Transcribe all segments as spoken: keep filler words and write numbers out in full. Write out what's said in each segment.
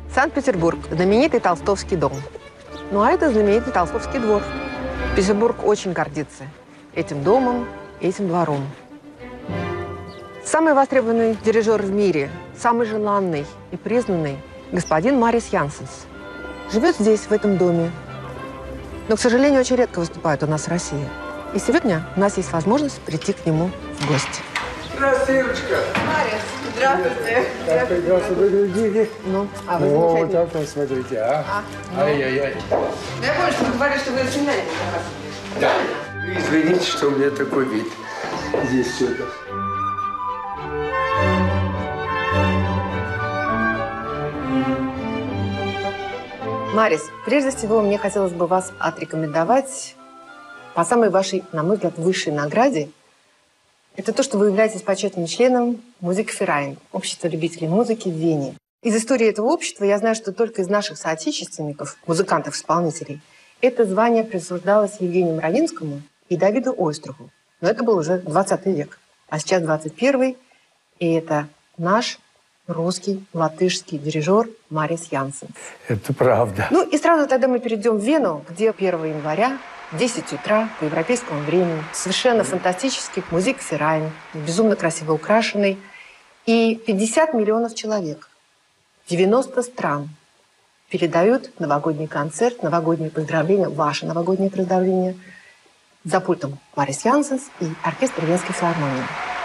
Санкт-Петербург – знаменитый Толстовский дом. Ну а это знаменитый Толстовский двор. Петербург очень гордится этим домом, этим двором. Самый востребованный дирижер в мире, самый желанный и признанный господин Марис Янсенс живет здесь, в этом доме. Но, к сожалению, очень редко выступает у нас в России. И сегодня у нас есть возможность прийти к нему в гости. Здравствуйте, Ирочка. Марис, здравствуйте. Как прекрасно выглядите. Ну, а вы О, замечательно. так вот, смотрите, а. А, ну. Ай-яй-яй. Я помню, что вы говорили, что вы из семьи. Да. Извините, что у меня такой вид. Здесь все это. Марис, прежде всего, мне хотелось бы вас отрекомендовать по самой вашей, на мой взгляд, высшей награде. Это то, что вы являетесь почетным членом Musikverein, общества любителей музыки в Вене. Из истории этого общества я знаю, что только из наших соотечественников, музыкантов-исполнителей, это звание присуждалось Евгению Равинскому и Давиду Ойструху. Но это был уже двадцатый век. А сейчас двадцать первый, и это наш русский, латышский дирижер Марис Янсенс. Это правда. Ну и сразу тогда мы перейдем в Вену, где первого января в десять утра по европейскому времени совершенно фантастический Musikverein, безумно красиво украшенный, и пятьдесят миллионов человек, девяносто стран передают новогодний концерт, новогодние поздравления, ваше новогоднее поздравление за пультом Марис Янсенс и оркестр Венской филармонии.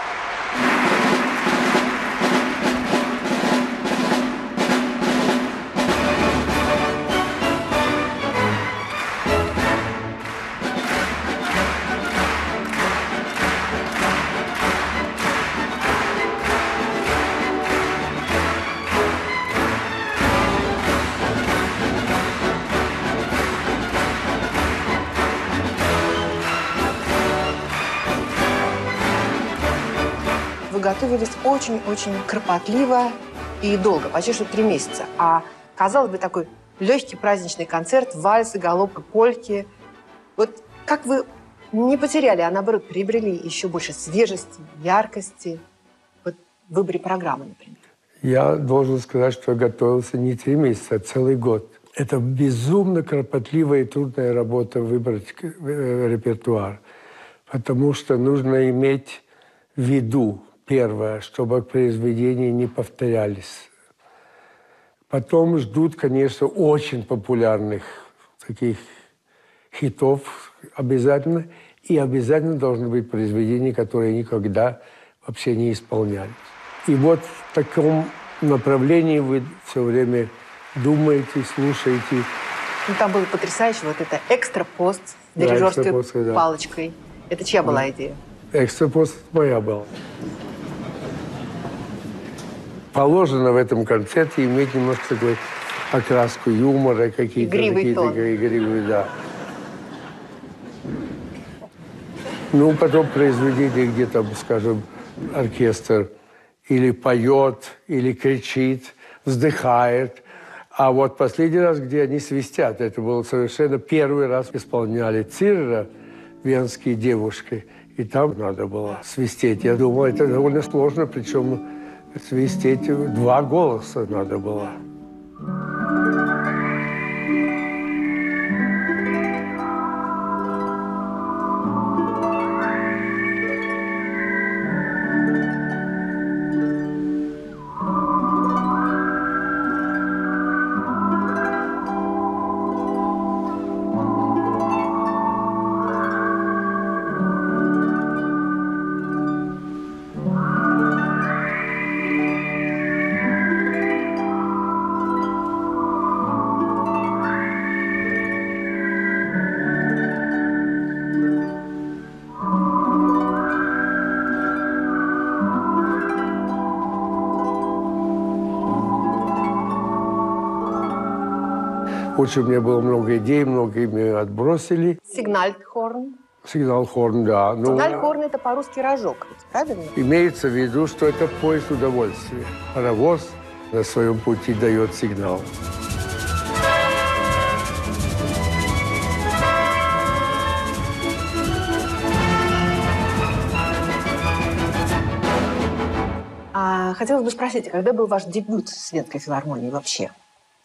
Вы готовились очень-очень кропотливо и долго, почти что три месяца. А, казалось бы, такой легкий праздничный концерт, вальсы, галопы, польки. Вот как вы не потеряли, а наоборот приобрели еще больше свежести, яркости вот, в выборе программы, например? Я должен сказать, что я готовился не три месяца, а целый год. Это безумно кропотливая и трудная работа выбрать репертуар, потому что нужно иметь в виду, первое, чтобы произведения не повторялись. Потом ждут, конечно, очень популярных таких хитов обязательно. И обязательно должны быть произведения, которые никогда вообще не исполнялись. И вот в таком направлении вы все время думаете, слушаете. Ну, там было потрясающе вот это экстра-пост с дирижерской да, экстра-пост, да. палочкой. Это чья была да. идея? Экстра-пост моя была. Положено в этом концерте иметь немножко такой окраску юмора, какие-то игривый какие-то тон. Игривые, да. Ну, потом произведение, где там, скажем, оркестр или поет, или кричит, вздыхает. А вот последний раз, где они свистят, это был совершенно первый раз исполняли Цирера, венские девушки, и там надо было свистеть. Я думаю, это довольно сложно, причем свистеть два голоса надо было. Лучше у меня было много идей, много ими отбросили. Сигнальхорн. Сигнальхорн, да. Ну, Сигнальхорн – это по-русски рожок, правильно? имеется в виду, что это поезд удовольствия. Паровоз на своем пути дает сигнал. А хотелось бы спросить, когда был ваш дебют с Венской филармонией вообще?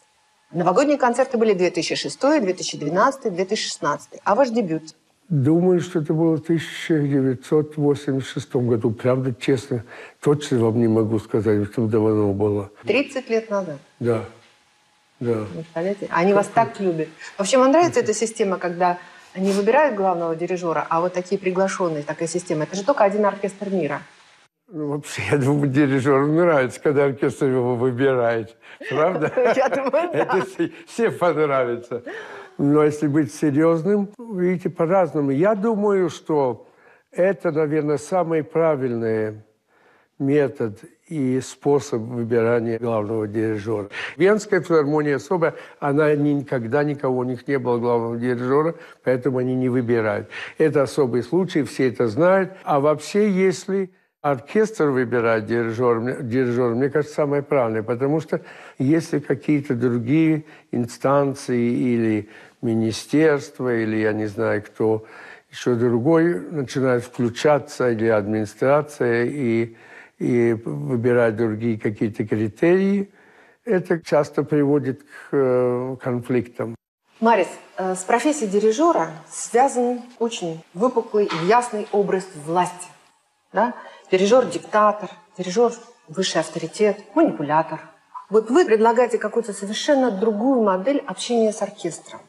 Новогодние концерты были две тысячи шестой, две тысячи двенадцатый, две тысячи шестнадцатый. А ваш дебют? Думаю, что это было в тысяча девятьсот восемьдесят шестом году. Правда, честно, точно вам не могу сказать, что давно было. тридцать лет назад? Да, да. Представляете? Они вас так любят. Вообще, вам нравится эта система, когда не выбирают главного дирижера, а вот такие приглашенные, такая система? Это же только один оркестр мира. Ну, вообще, я думаю, дирижеру нравится, когда оркестр его выбирает. Правда? Я думаю, да. Это всем понравится. Но если быть серьезным, видите, по-разному. Я думаю, что это, наверное, самый правильный метод и способ выбирания главного дирижера. Венская филармония особо, она никогда никого, у них не было главного дирижера, поэтому они не выбирают. Это особый случай, все это знают. А вообще, если оркестр выбирает дирижера, дирижера, мне кажется, самое правильное, потому что если какие-то другие инстанции или министерства, или я не знаю кто, еще другой начинает включаться, или администрация, и, и выбирать другие какие-то критерии, это часто приводит к э, конфликтам. Марис, э, с профессией дирижера связан очень выпуклый и ясный образ власти. Да? Дирижер-диктатор, дирижер – высший авторитет, манипулятор. Вот вы предлагаете какую-то совершенно другую модель общения с оркестром.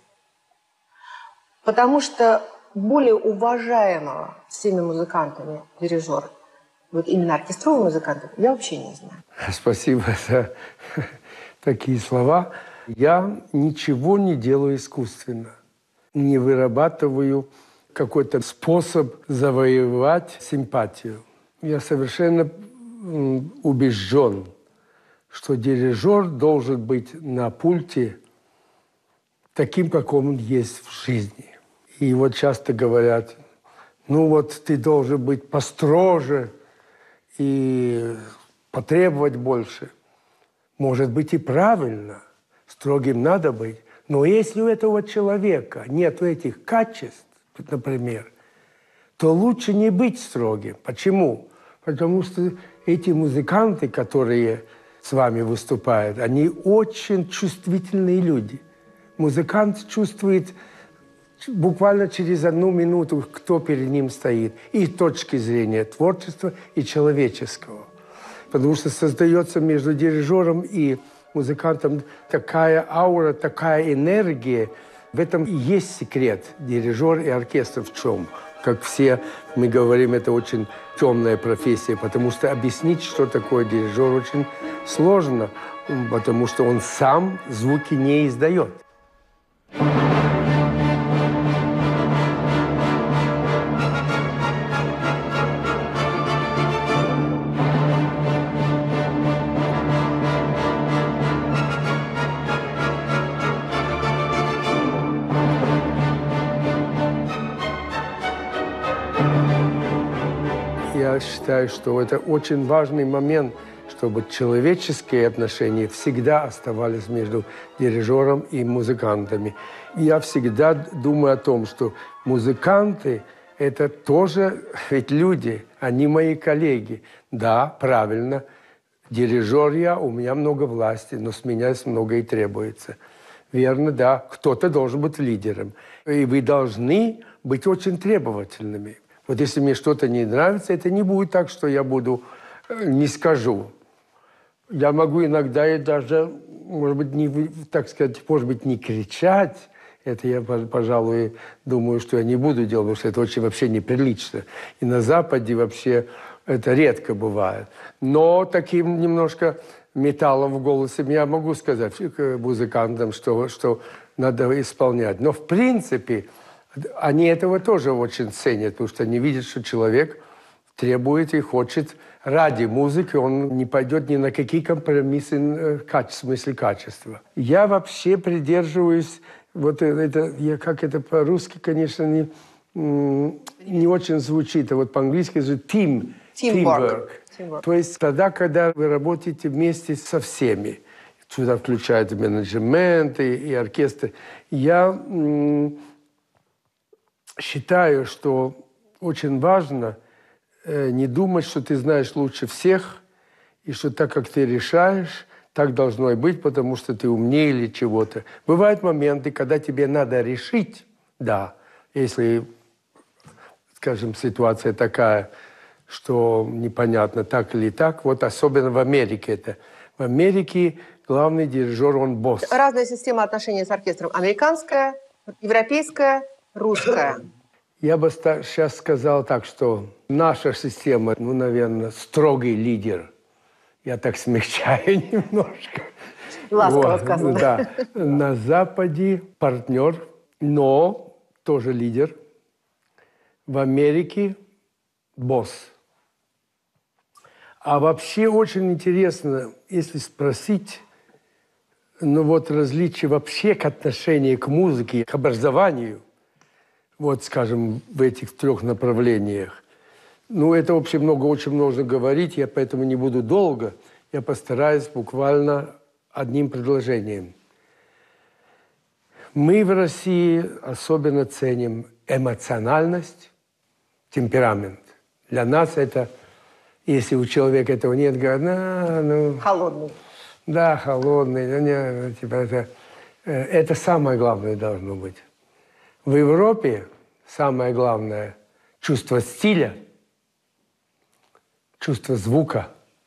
Потому что более уважаемого всеми музыкантами дирижера, вот именно оркестрового музыканта, я вообще не знаю. Спасибо за такие слова. Я ничего не делаю искусственно. Не вырабатываю какой-то способ завоевать симпатию. Я совершенно убежден, что дирижер должен быть на пульте таким, как он есть в жизни. И вот часто говорят, ну вот ты должен быть построже и потребовать больше. Может быть и правильно, строгим надо быть. Но если у этого человека нет этих качеств, например, то лучше не быть строгим. Почему? Потому что эти музыканты, которые с вами выступают, они очень чувствительные люди. Музыкант чувствует буквально через одну минуту, кто перед ним стоит. И с точки зрения творчества, и человеческого. Потому что создается между дирижером и музыкантом такая аура, такая энергия. В этом и есть секрет дирижер и оркестр в чем. Как все мы говорим, это очень темная профессия, потому что объяснить, что такое дирижер, очень сложно, потому что он сам звуки не издает. Я считаю, что это очень важный момент, чтобы человеческие отношения всегда оставались между дирижером и музыкантами. Я всегда думаю о том, что музыканты – это тоже ведь люди, они мои коллеги. Да, правильно, дирижер я, у меня много власти, но с меня много и требуется. Верно, да, кто-то должен быть лидером. И вы должны быть очень требовательными. Вот если мне что-то не нравится, это не будет так, что я буду, не скажу. Я могу иногда и даже, может быть, не, так сказать, может быть, не кричать. Это я, пожалуй, думаю, что я не буду делать, потому что это очень вообще неприлично. И на Западе вообще это редко бывает. Но таким немножко металлом в голосе я могу сказать музыкантам, что, что надо исполнять. Но в принципе они этого тоже очень ценят, потому что они видят, что человек требует и хочет ради музыки, он не пойдет ни на какие компромиссы в смысле качества. Я вообще придерживаюсь, вот это, я, как это по-русски, конечно, не, не очень звучит, а вот по-английски звучит team, teamwork. teamwork. То есть тогда, когда вы работаете вместе со всеми, сюда включают менеджмент и, и оркестр. Я считаю, что очень важно э, не думать, что ты знаешь лучше всех, и что так как ты решаешь, так должно и быть, потому что ты умнее или чего-то. Бывают моменты, когда тебе надо решить, да, если, скажем, ситуация такая, что непонятно, так или так. Вот особенно в Америке это. В Америке главный дирижер, он босс. Разная система отношений с оркестром. Американская, европейская, русская. Я бы сейчас сказал так, что наша система, ну, наверное, строгий лидер. Я так смягчаю немножко. Ласково Вот, сказано. да. На Западе партнер, но тоже лидер. В Америке босс. А вообще очень интересно, если спросить, ну вот различия вообще к отношению к музыке, к образованию, вот, скажем, в этих трех направлениях. Ну, это вообще много, очень можно говорить, я поэтому не буду долго. Я постараюсь буквально одним предложением. Мы в России особенно ценим эмоциональность, темперамент. Для нас это, если у человека этого нет, говорят, ну, ну Холодный. да, холодный, ну, не, типа это, это самое главное должно быть. В Европе самое главное – чувство стиля, чувство звука,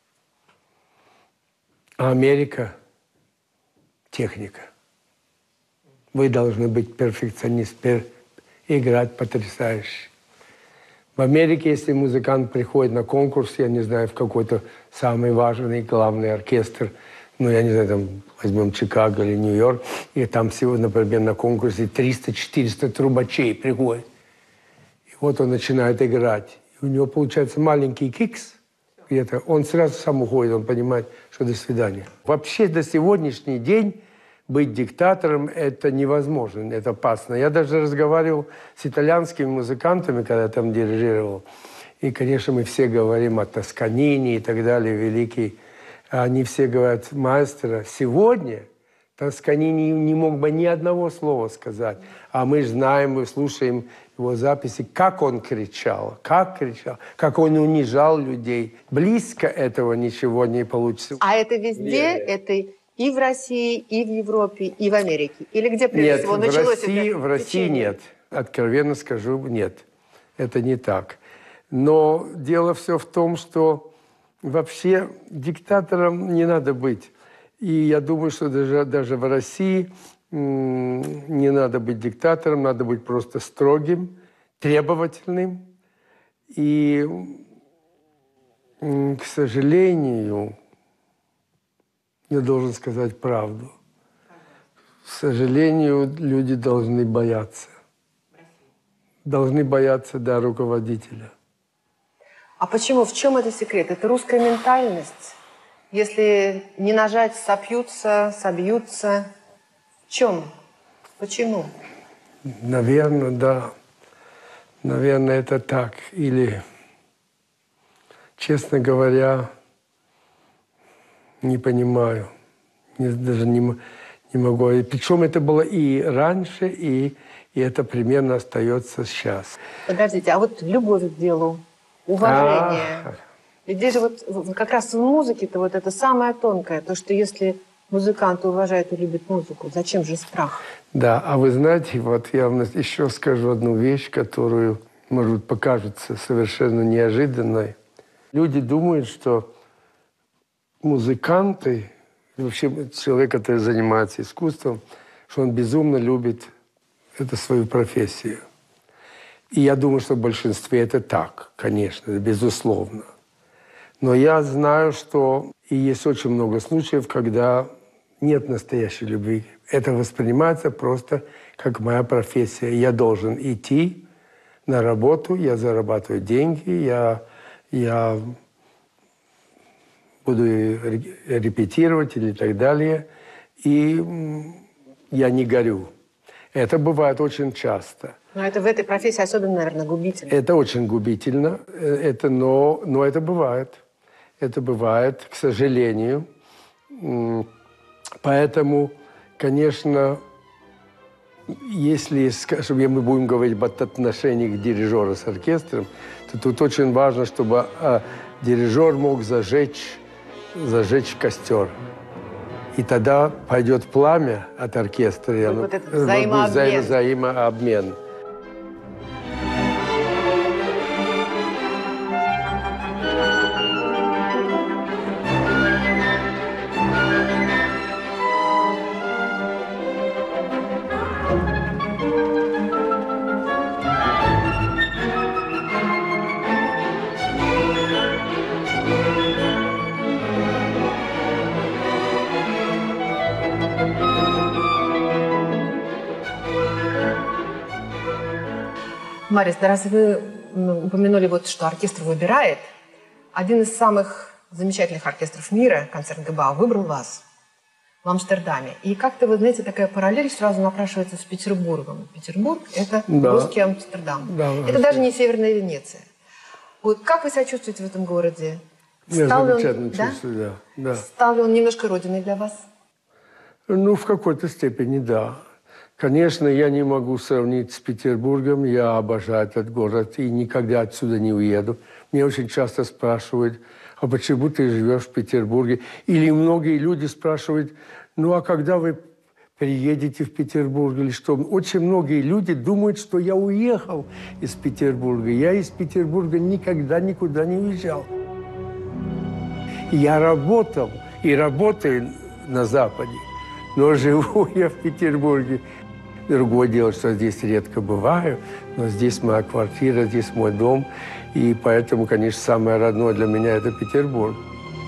а Америка – техника. Вы должны быть перфекционист, пер, играть потрясающе. В Америке, если музыкант приходит на конкурс, я не знаю, в какой-то самый важный, главный оркестр, ну, я не знаю, там, возьмем Чикаго или Нью-Йорк, и там всего, например, на конкурсе триста-четыреста трубачей приходит. И вот он начинает играть. И у него получается маленький кикс, где-то, он сразу сам уходит, он понимает, что до свидания. Вообще до сегодняшний день быть диктатором – это невозможно, это опасно. Я даже разговаривал с итальянскими музыкантами, когда там дирижировал. И, конечно, мы все говорим о Тосканини и так далее, великий. Они все говорят, маэстро, сегодня Тосканини не мог бы ни одного слова сказать. А мы знаем, мы слушаем его записи, как он кричал, как кричал, как он унижал людей. Близко этого ничего не получится. А это везде? Нет. Это и в России, и в Европе, и в Америке? Или где прежде нет, всего началось в России, это в России нет. Откровенно скажу, нет. Это не так. Но дело все в том, что вообще диктатором не надо быть. И я думаю, что даже, даже в России не надо быть диктатором, надо быть просто строгим, требовательным. И, к сожалению, я должен сказать правду. К сожалению, люди должны бояться. Должны бояться, да, руководителя. А почему? В чем это секрет? Это русская ментальность? Если не нажать, сопьются, собьются. В чем? Почему? Наверное, да. Наверное, это так. Или, честно говоря, не понимаю. Не, даже не, не могу. И причем это было и раньше, и, и это примерно остается сейчас. Подождите, а вот любовь к делу, уважение. А-а-а. Ведь здесь же вот как раз в музыке-то вот это самое тонкое, то, что если музыкант уважает и любит музыку, зачем же страх? Да, а вы знаете, вот я вам еще скажу одну вещь, которую, может быть, покажется совершенно неожиданной. Люди думают, что музыканты, вообще человек, который занимается искусством, что он безумно любит эту свою профессию. И я думаю, что в большинстве это так, конечно, безусловно. Но я знаю, что и есть очень много случаев, когда нет настоящей любви. Это воспринимается просто как моя профессия. Я должен идти на работу, я зарабатываю деньги, я, я буду репетировать или так далее. И я не горю. Это бывает очень часто. Но это в этой профессии особенно, наверное, губительно. Это очень губительно, это, но, но это бывает. Это бывает, к сожалению. Поэтому, конечно, если, скажем, мы будем говорить об отношениях дирижера с оркестром, то тут очень важно, чтобы а, дирижер мог зажечь, зажечь костер. И тогда пойдет пламя от оркестра. Вот, оно, вот этот будет взаимообмен. взаимообмен. Марис, да раз вы упомянули, вот, что оркестр выбирает, один из самых замечательных оркестров мира, концерт ГБА, выбрал вас в Амстердаме. И как-то, вы знаете, такая параллель сразу напрашивается с Петербургом. Петербург – это да. русский Амстердам. Да, это даже не Северная Венеция. Вот как вы себя чувствуете в этом городе? Я Стал замечательно он, да? чувствую, да? Да. Стал ли он немножко родиной для вас? Ну, в какой-то степени, да. Конечно, я не могу сравнить с Петербургом. Я обожаю этот город и никогда отсюда не уеду. Мне очень часто спрашивают, а почему ты живешь в Петербурге? Или многие люди спрашивают, ну, а когда вы приедете в Петербург или что? Очень многие люди думают, что я уехал из Петербурга. Я из Петербурга никогда никуда не уезжал. Я работал и работаю на Западе, но живу я в Петербурге. Другое дело, что здесь редко бываю, но здесь моя квартира, здесь мой дом, и поэтому, конечно, самое родное для меня – это Петербург.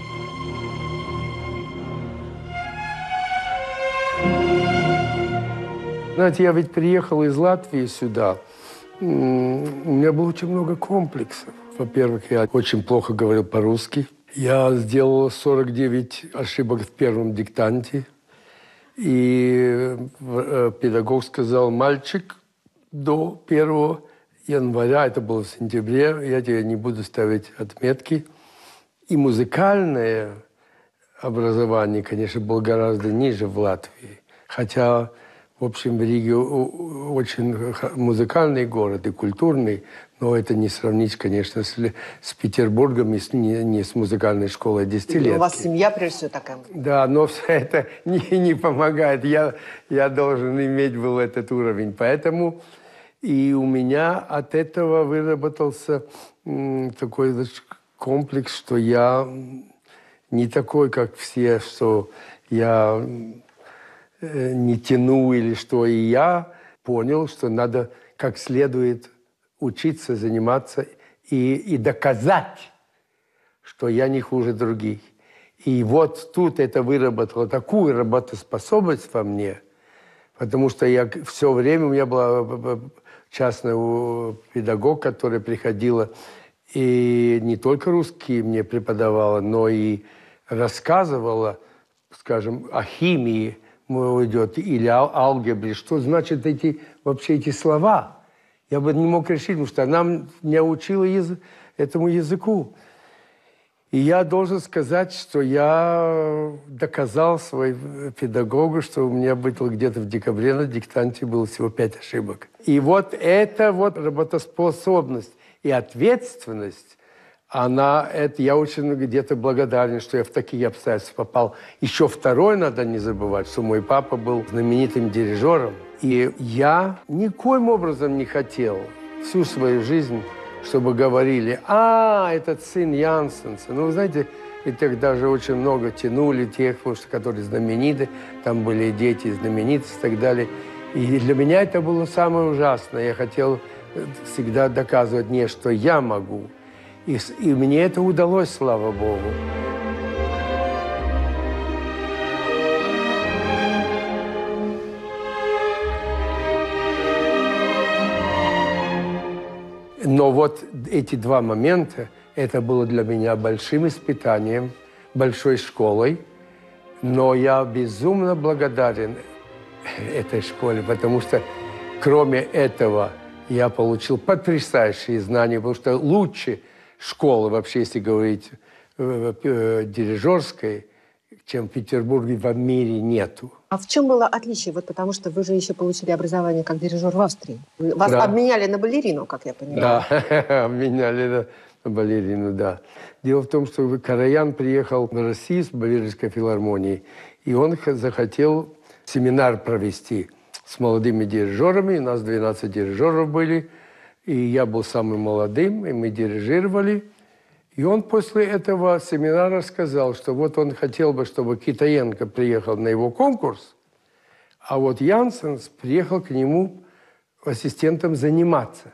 Знаете, я ведь приехал из Латвии сюда. У меня было очень много комплексов. Во-первых, я очень плохо говорил по-русски. Я сделал сорок девять ошибок в первом диктанте. И педагог сказал, мальчик, до первого января, это было в сентябре, я тебе не буду ставить отметки. И музыкальное образование, конечно, было гораздо ниже в Латвии. Хотя, в общем, в Риге очень музыкальный город и культурный, но это не сравнить, конечно, с, с Петербургом и с, не, не с музыкальной школой десятилетки. У вас семья, прежде всего, такая. Да, но все это не, не помогает. Я, я должен иметь был этот уровень. Поэтому и у меня от этого выработался м, такой комплекс, что я не такой, как все, что я э, не тяну или что. И я понял, что надо как следует учиться, заниматься и, и доказать, что я не хуже других. И вот тут это выработало такую работоспособность во мне, потому что я все время, у меня была частный педагог, которая приходила и не только русский мне преподавала, но и рассказывала, скажем, о химии идет, или о алгебре, что значит эти, вообще эти слова. Я бы не мог решить, потому что она меня учила язы- этому языку. И я должен сказать, что я доказал своему педагогу, что у меня было где-то в декабре на диктанте было всего пять ошибок. И вот эта вот работоспособность и ответственность, она, это я очень где-то благодарен, что я в такие обстоятельства попал. Еще второе надо не забывать, что мой папа был знаменитым дирижером. И я никоим образом не хотел всю свою жизнь, чтобы говорили, а, этот сын Янсенса. Ну, вы знаете, этих даже очень много тянули, тех, которые знамениты, там были дети знаменитые и так далее. И для меня это было самое ужасное. Я хотел всегда доказывать мне, что я могу. И, и мне это удалось, слава Богу. Но вот эти два момента, это было для меня большим испытанием, большой школой. Но я безумно благодарен этой школе, потому что кроме этого я получил потрясающие знания, потому что лучше школы, вообще, если говорить э, э, дирижерской, чем в Петербурге, в мире нету. А в чем было отличие? Вот потому что вы же еще получили образование как дирижер в Австрии. Вас Да. обменяли на балерину, как я понимаю. Да, обменяли. Да. балерину, да. Дело в том, что Караян приехал в Россию с Балеринской филармонией, и он захотел семинар провести с молодыми дирижерами. У нас двенадцать дирижеров были, и я был самым молодым, и мы дирижировали. И он после этого семинара сказал, что вот он хотел бы, чтобы Китаенко приехал на его конкурс, а вот Янсенс приехал к нему ассистентом заниматься.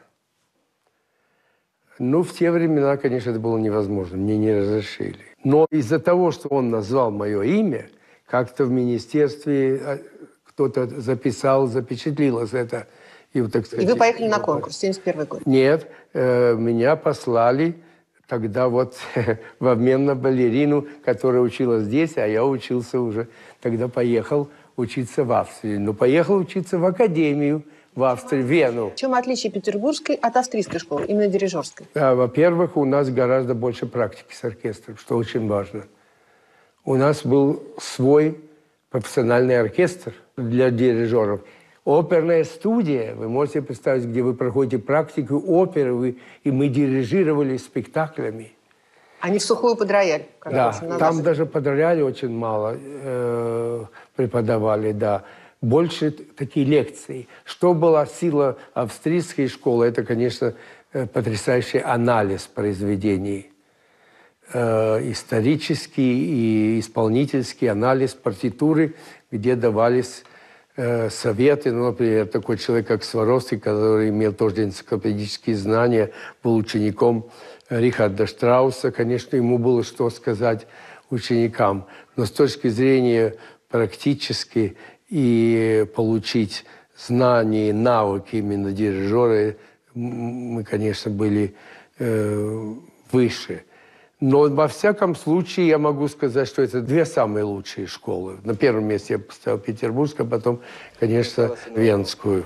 Ну, в те времена, конечно, это было невозможно, мне не разрешили. Но из-за того, что он назвал мое имя, как-то в министерстве кто-то записал, запечатлилось это. И, вот, так сказать, и вы поехали на конкурс, семьдесят первый год? Нет, э, меня послали тогда вот в обмен на балерину, которая училась здесь, а я учился уже. Тогда поехал учиться в Австрию. Но поехал учиться в академию в Австрию, в Вену. В чем отличие петербургской от австрийской школы, именно дирижерской? А, во-первых, у нас гораздо больше практики с оркестром, что очень важно. У нас был свой профессиональный оркестр для дирижеров. Оперная студия, вы можете представить, где вы проходите практику оперы, вы, и мы дирижировали спектаклями. А не в сухую под рояль? Да, там даже под рояль очень мало э, преподавали, да. Больше такие лекции. Что была сила австрийской школы, это, конечно, потрясающий анализ произведений. Э, исторический и исполнительский анализ партитуры, где давались э, советы. Ну, например, такой человек, как Сваровский, который имел тоже энциклопедические знания, был учеником Рихарда Штрауса. Конечно, ему было что сказать ученикам. Но с точки зрения практической и получить знания, навыки именно дирижера, мы, конечно, были э, выше. Но во всяком случае я могу сказать, что это две самые лучшие школы. На первом месте я поставил петербургскую, а потом, конечно, венскую.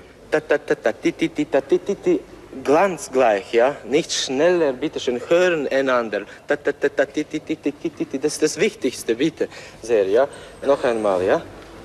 Glanzgleich, ja? Nicht schneller, bitte schön, hören einander. Das ist das Wichtigste, bitte sehr, ja? Noch einmal, ja?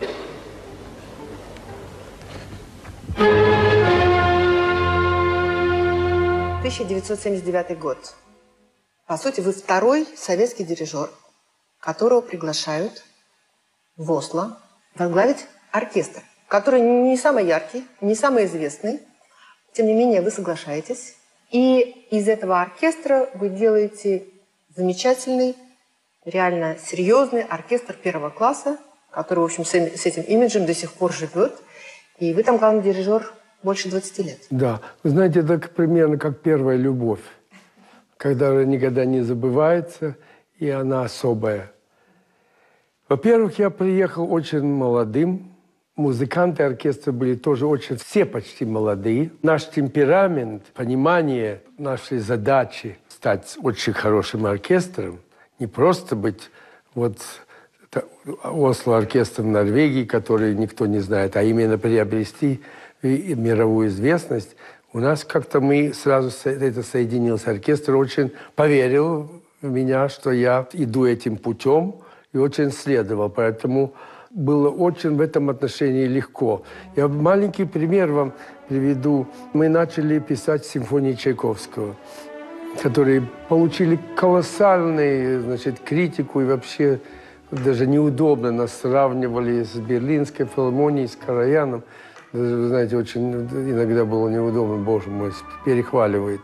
тысяча девятьсот семьдесят девятый год. По сути, вы второй советский дирижер, которого приглашают в Осло возглавить оркестр, который не самый яркий, не самый известный. Тем не менее, вы соглашаетесь. И из этого оркестра вы делаете замечательный, реально серьезный оркестр первого класса, который, в общем, с этим имиджем до сих пор живет. И вы там главный дирижер больше двадцати лет. Да. Вы знаете, это примерно как первая любовь, когда никогда не забывается, и она особая. Во-первых, я приехал очень молодым. Музыканты оркестра были тоже очень, все почти молодые. Наш темперамент, понимание нашей задачи стать очень хорошим оркестром, не просто быть вот Осло оркестром Норвегии, который никто не знает, а именно приобрести мировую известность. У нас как-то мы сразу это соединилось. Оркестр очень поверил в меня, что я иду этим путем, и очень следовал. Поэтому было очень в этом отношении легко. Я маленький пример вам приведу. Мы начали писать симфонии Чайковского, которые получили колоссальную, значит, критику, и вообще даже неудобно нас сравнивали с Берлинской филармонией, с Караяном. Даже, вы знаете, очень иногда было неудобно, боже мой, перехваливает.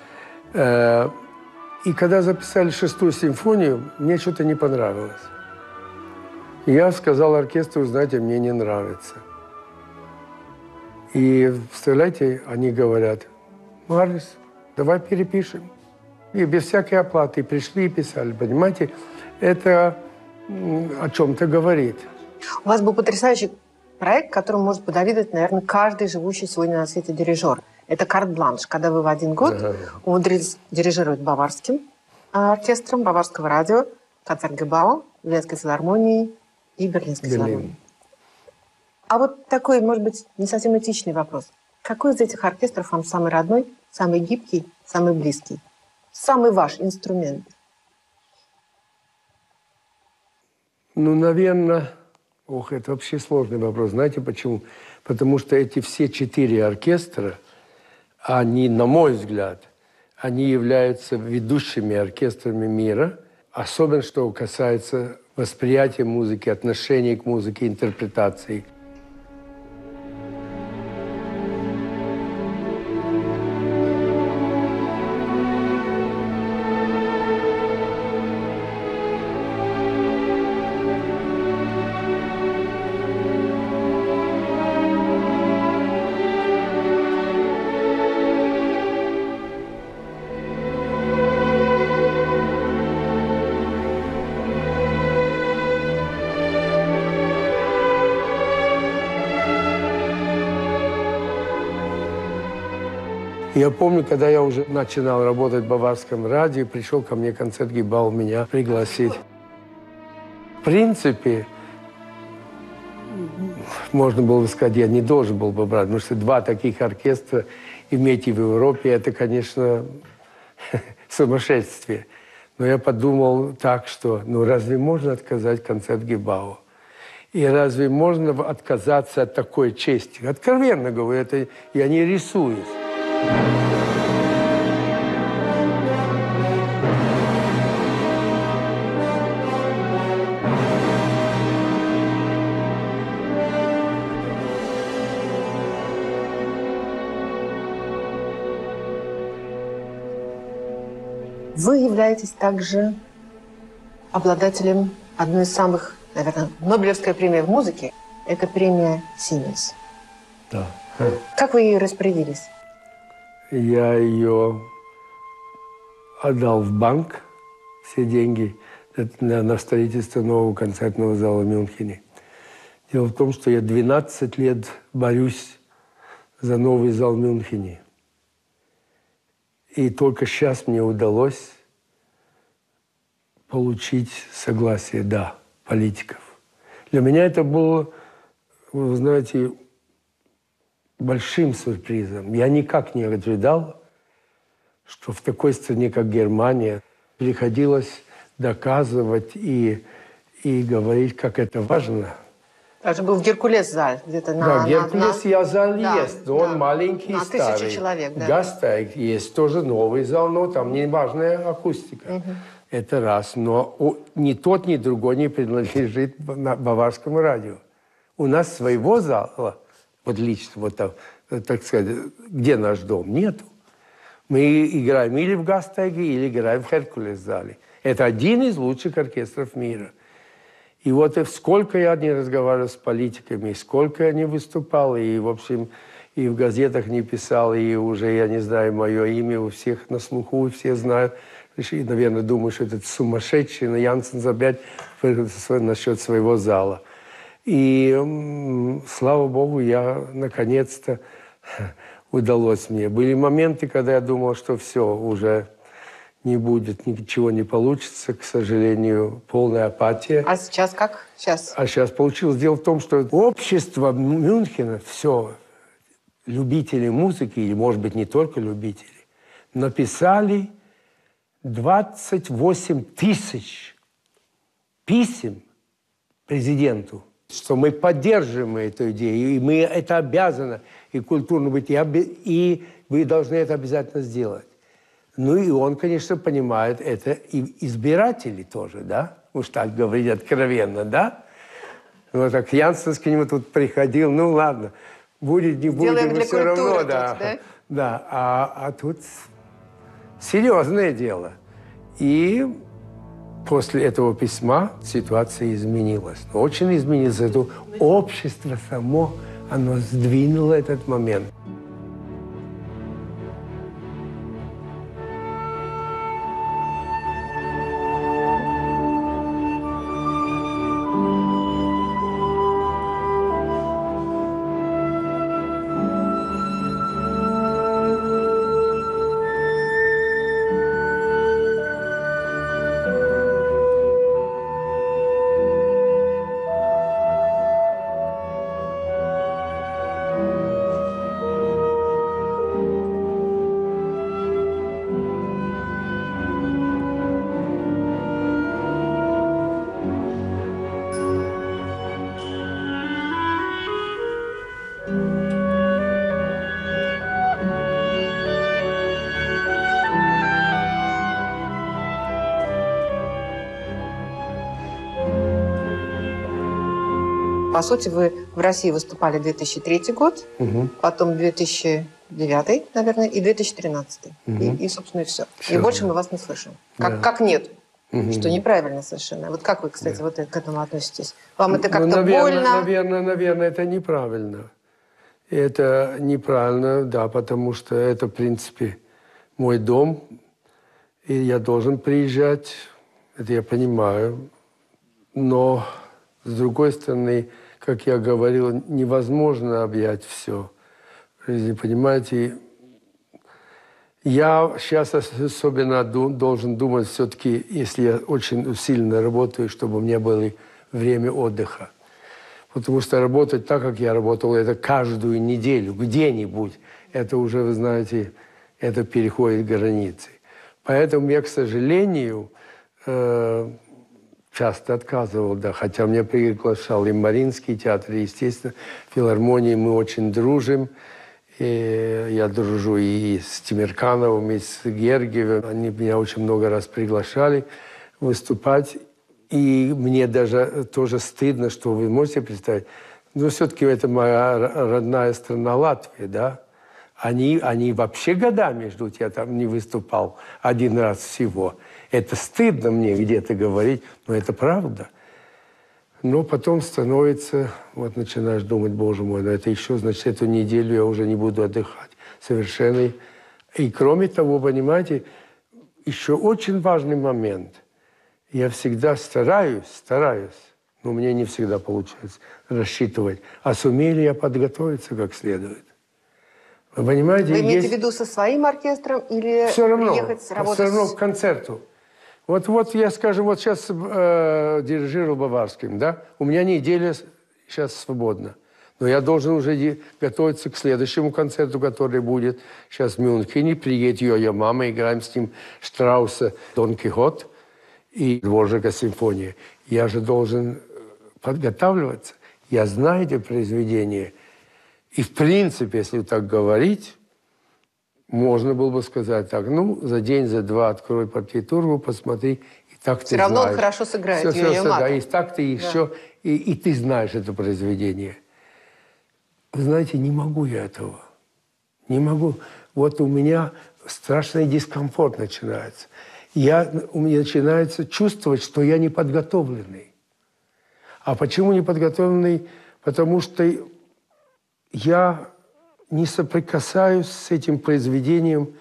И когда записали шестую симфонию, мне что-то не понравилось. Я сказал оркестру, знаете, мне не нравится. И, представляете, они говорят: Марис, давай перепишем. И без всякой оплаты пришли и писали. Понимаете, это о чем-то говорит. У вас был потрясающий проект, которому может позавидовать, наверное, каждый живущий сегодня на свете дирижер. Это карт-бланш, когда вы в один год ага. умудрились дирижировать баварским оркестром, баварского радио, Концертгебау, Венской филармонии и Берлинской Берлин. филармонии. А вот такой, может быть, не совсем этичный вопрос. Какой из этих оркестров вам самый родной, самый гибкий, самый близкий? Самый ваш инструмент? Ну, наверное... Ох, это вообще сложный вопрос. Знаете почему? Потому что эти все четыре оркестра, они, на мой взгляд, Они являются ведущими оркестрами мира, особенно что касается восприятия музыки, отношения к музыке, интерпретации. Я помню, когда я уже начинал работать в Баварском радио, пришел ко мне концертгейбауэр меня пригласить. В принципе, можно было бы сказать, я не должен был бы брать, потому что два таких оркестра иметь и в Европе, это, конечно, сумасшествие. Но я подумал так, что ну разве можно отказать концертгейбауэру? И разве можно отказаться от такой чести? Откровенно говорю, это я не рисуюсь. Вы являетесь также обладателем одной из самых, наверное, Нобелевская премия в музыке. Это премия Сименс. Да. Как вы ей распорядились? Я ее отдал в банк, все деньги на, на строительство нового концертного зала в Мюнхене. Дело в том, что я двенадцать лет борюсь за новый зал в Мюнхене. И только сейчас мне удалось получить согласие, да, политиков. Для меня это было, вы знаете, большим сюрпризом. Я никак не ожидал, что в такой стране, как Германия, приходилось доказывать и, и говорить, как это важно. Также был в Геркулес-зал, где-то на... Да, Геркулес, на, я зал да, есть, но он да, маленький, на старый. тысячу человек, да. Гастайг есть тоже новый зал, но там не важная акустика. Угу. Это раз. Но ни тот, ни другой не принадлежит Баварскому радио. У нас своего зала, вот лично, вот там, так сказать, где наш дом, нету. Мы играем или в Гастайге, или играем в Геркулес-зале. Это один из лучших оркестров мира. И вот сколько я не разговаривал с политиками, сколько я не выступал, и, в общем, и в газетах не писал, и уже, я не знаю, мое имя у всех на слуху, все знают. И, наверное, думаю, что этот сумасшедший, но Янсен опять насчет своего зала. И, слава богу, я, наконец-то, удалось мне. Были моменты, когда я думал, что все, уже не будет, ничего не получится, к сожалению, полная апатия. А сейчас как? Сейчас? А сейчас получилось. Дело в том, что общество Мюнхена, все, любители музыки, или, может быть, не только любители, написали двадцать восемь тысяч писем президенту, что мы поддерживаем эту идею, и мы это обязаны, и культурно быть, и, и вы должны это обязательно сделать. Ну и он, конечно, понимает это, и избиратели тоже, да? Уж так говорить откровенно, да? Вот так Янсен к нему тут приходил, ну ладно, будет, не будет, но все равно, тут, да. да? Да, а, а тут серьезное дело. И после этого письма ситуация изменилась. Очень изменилась. Это общество само, оно сдвинуло этот момент. По сути, вы в России выступали две тысячи третий год, Угу. потом две тысячи девятый, наверное, и две тысячи тринадцатый. Мгм. И, и, собственно, и все. Всё, И больше да. мы вас не слышим. Как, Да. как нет? Мгм. Что неправильно совершенно. Вот как вы, кстати, Да. вот к этому относитесь? Вам это Ну, как-то наверное, больно? Наверное, наверное, это неправильно. Это неправильно, да, потому что это, в принципе, мой дом, и я должен приезжать, это я понимаю. Но, с другой стороны, как я говорил, невозможно объять все в жизни, понимаете? Я сейчас особенно ду- должен думать все-таки, если я очень усиленно работаю, чтобы у меня было время отдыха. Потому что работать так, как я работал, это каждую неделю, где-нибудь, это уже, вы знаете, это переходит границы. Поэтому я, к сожалению, э, часто отказывал, да, хотя меня приглашал и Мариинский театр, и, естественно, филармонии мы очень дружим. И я дружу и с Тимиркановым, и с Гергиевым. Они меня очень много раз приглашали выступать. И мне даже тоже стыдно, что вы можете представить. Но все-таки это моя родная страна Латвия, да? Они, они вообще годами ждут, я там не выступал один раз всего. Это стыдно мне где-то говорить, но это правда. Но потом становится, вот начинаешь думать, боже мой, ну это еще, значит, эту неделю я уже не буду отдыхать. Совершенно. И кроме того, понимаете, еще очень важный момент. Я всегда стараюсь, стараюсь, но мне не всегда получается рассчитывать, а сумею ли я подготовиться как следует. Вы понимаете? Вы имеете есть... в виду со своим оркестром или все равно, приехать работать? все равно с- к концерту. Вот, вот я скажу, вот сейчас э, дирижирую Баварским, да, у меня неделя сейчас свободна. Но я должен уже де- готовиться к следующему концерту, который будет сейчас в Мюнхене. Приедет Йо-Йо Мама, играем с ним Штрауса «Дон Кихот» и «Дворжика симфония». Я же должен подготавливаться. Я знаю эти произведения. И в принципе, если так говорить, можно было бы сказать так, ну, за день, за два открой партитуру, посмотри, и так ты Все равно он знаешь. хорошо сыграет, Все, все, Йо-Йо все, да, Мата. и так ты еще, и, и ты знаешь это произведение. Вы знаете, не могу я этого. Не могу. Вот у меня страшный дискомфорт начинается. Я, у меня начинается чувствовать, что я не подготовленный. А почему не подготовленный? Потому что я не соприкасаюсь с этим произведением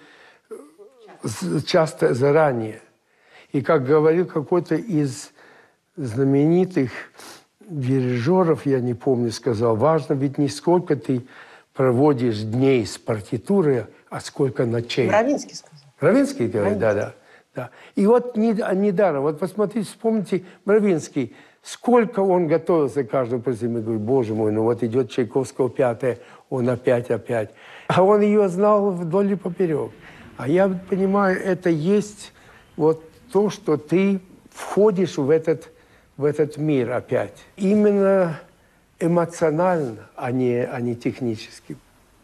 часто заранее. И как говорил какой-то из знаменитых дирижеров, я не помню, сказал, важно ведь не сколько ты проводишь дней с партитурой, а сколько ночей. Равинский сказал. Равинский говорит, да, да, да. И вот недаром, вот посмотрите, вспомните Равинский, сколько он готовился к каждому произведению. Говорю, боже мой, ну вот идет Чайковского пятая, он опять, опять. А он ее знал вдоль и поперек. А я понимаю, это есть вот то, что ты входишь в этот, в этот мир опять. Именно эмоционально, а не, а не технически.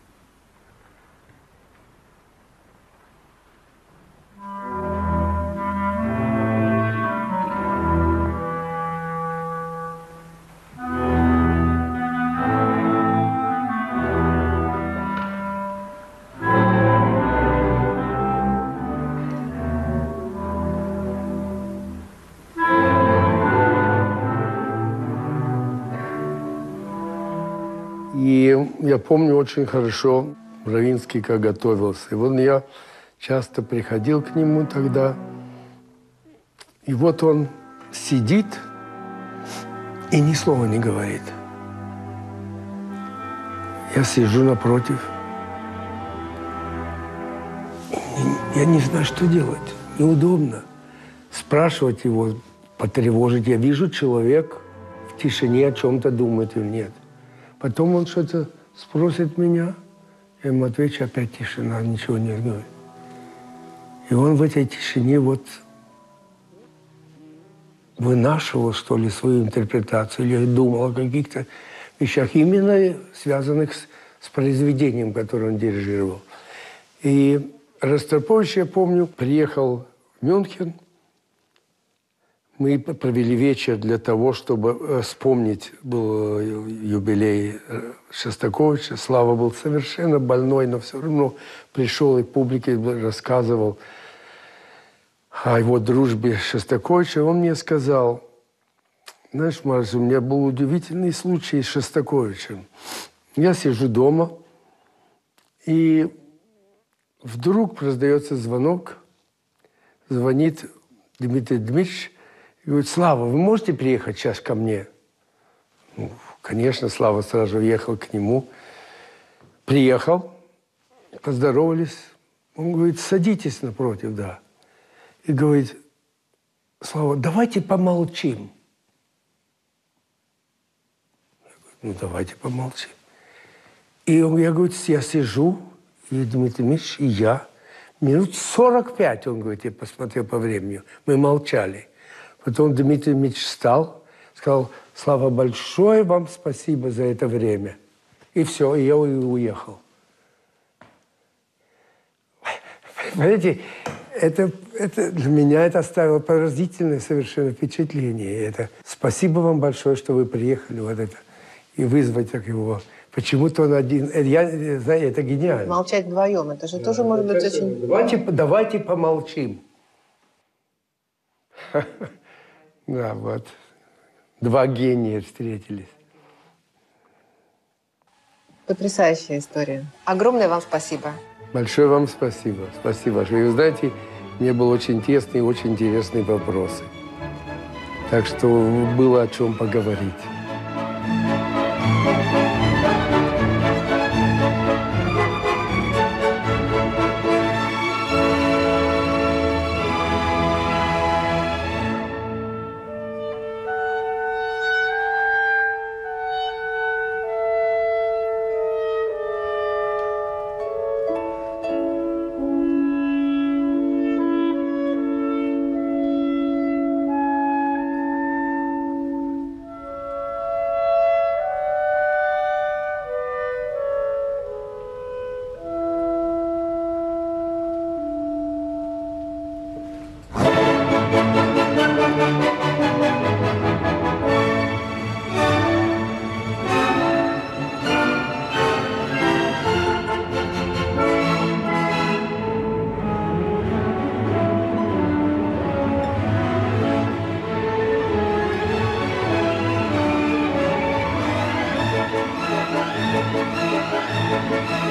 И я помню очень хорошо Равинский, как готовился. И вот я часто приходил к нему тогда. И вот он сидит и ни слова не говорит. Я сижу напротив. И я не знаю, что делать. Неудобно. Спрашивать его, потревожить. Я вижу, человек в тишине о чем-то думает или нет. Потом он что-то спросит меня, я ему отвечу, опять тишина, ничего не говорит. И он в этой тишине вот вынашивал, что ли, свою интерпретацию, или думал о каких-то вещах, именно связанных с, с произведением, которое он дирижировал. И Ростропович, я помню, приехал в Мюнхен. Мы провели вечер для того, чтобы вспомнить, был юбилей Шостаковича. Слава был совершенно больной, но все равно пришел и публике рассказывал о его дружбе с Шостаковичем. Он мне сказал: знаешь, Марс, у меня был удивительный случай с Шостаковичем. Я сижу дома, и вдруг раздается звонок. Звонит Дмитрий Дмитриевич и говорит: Слава, вы можете приехать сейчас ко мне? Ну, конечно, Слава сразу уехал к нему. Приехал, поздоровались. Он говорит: садитесь напротив, да. И говорит: Слава, давайте помолчим. Я говорю: ну, давайте помолчим. И он, я, говорю, я сижу, и Дмитрий Дмитриевич, и я. Минут сорок пять, он говорит, я посмотрел по времени. Мы молчали. Потом Дмитрий Дмитриевич встал, сказал: Слава, большое вам спасибо за это время. И все, и я уехал. Понимаете, это, это для меня это оставило поразительное совершенно впечатление. Это спасибо вам большое, что вы приехали вот это и вызвать так его. Почему-то он один. Я знаю, это гениально. Молчать вдвоем, это же Да, тоже может быть очень... Давайте, давайте помолчим. Да, вот. Два гения встретились. Потрясающая история. Огромное вам спасибо. Большое вам спасибо. Спасибо. И вы знаете, мне было очень интересные и очень интересные вопросы. Так что было о чем поговорить. Thank you.